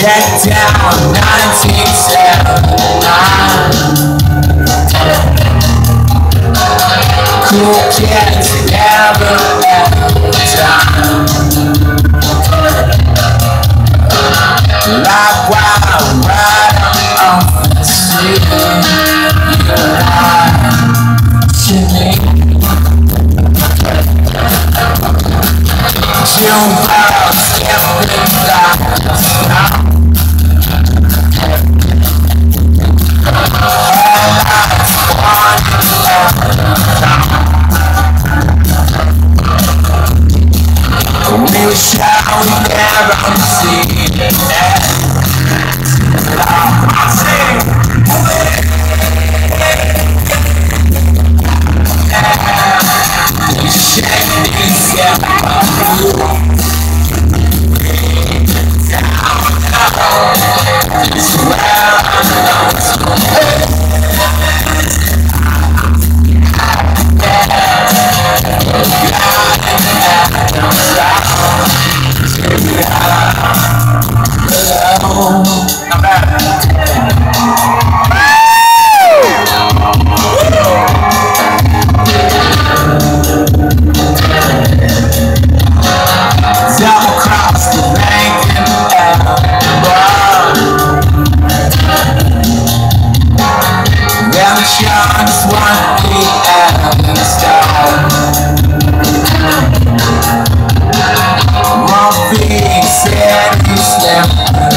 Get down, 1979. Cool kids never ever time. Like wild riding off the street, you lie to me. June bells, every light stop. We shall never see the end. We shake these Just want the end star. Won't be said you slept.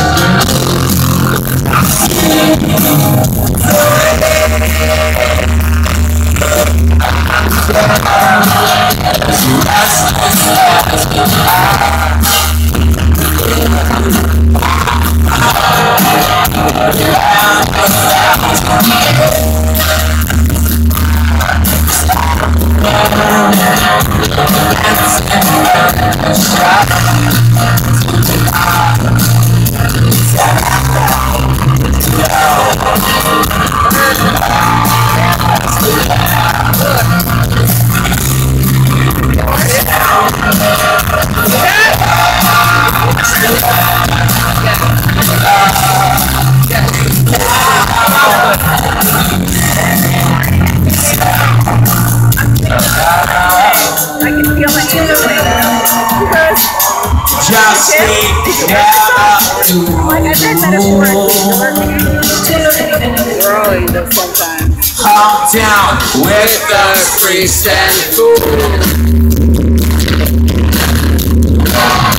Just stay together. Like I said, metaphorically. Sometimes. Calm down with the priest and fool.